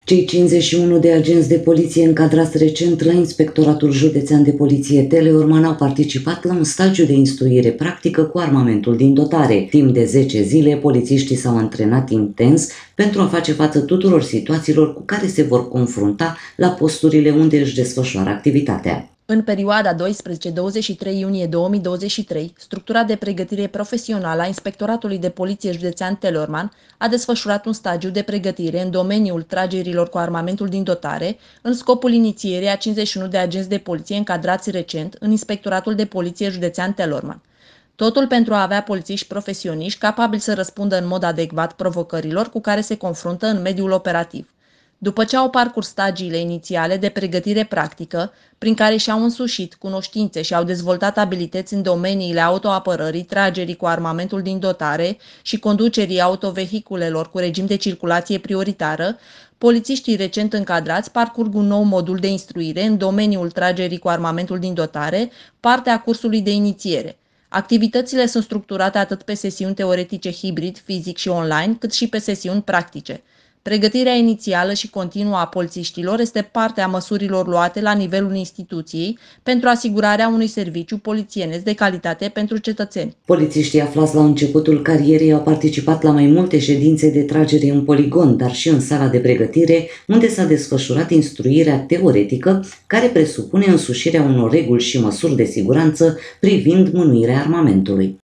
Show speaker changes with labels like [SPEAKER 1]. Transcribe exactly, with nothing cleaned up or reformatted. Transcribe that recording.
[SPEAKER 1] Cei cincizeci și unu de agenți de poliție încadrați recent la Inspectoratul Județean de Poliție Teleorman au participat la un stagiu de instruire practică cu armamentul din dotare. Timp de zece zile, polițiștii s-au antrenat intens pentru a face față tuturor situațiilor cu care se vor confrunta la posturile unde își desfășoară activitatea.
[SPEAKER 2] În perioada doisprezece douăzeci și trei iunie două mii douăzeci și trei, structura de pregătire profesională a Inspectoratului de Poliție Județean Teleorman a desfășurat un stagiu de pregătire în domeniul tragerilor cu armamentul din dotare, în scopul inițierii a cincizeci și unu de agenți de poliție încadrați recent în Inspectoratul de Poliție Județean Teleorman. Totul pentru a avea polițiști profesioniști capabili să răspundă în mod adecvat provocărilor cu care se confruntă în mediul operativ. După ce au parcurs stagiile inițiale de pregătire practică, prin care și-au însușit cunoștințe și au dezvoltat abilități în domeniile autoapărării, tragerii cu armamentul din dotare și conducerii autovehiculelor cu regim de circulație prioritară, polițiștii recent încadrați parcurg un nou modul de instruire în domeniul tragerii cu armamentul din dotare, parte a cursului de inițiere. Activitățile sunt structurate atât pe sesiuni teoretice hibrid, fizic și online, cât și pe sesiuni practice. Pregătirea inițială și continuă a polițiștilor este parte a măsurilor luate la nivelul instituției pentru asigurarea unui serviciu polițienesc de calitate pentru cetățeni.
[SPEAKER 1] Polițiștii aflați la începutul carierei au participat la mai multe ședințe de tragere în poligon, dar și în sala de pregătire, unde s-a desfășurat instruirea teoretică, care presupune însușirea unor reguli și măsuri de siguranță privind mânuirea armamentului.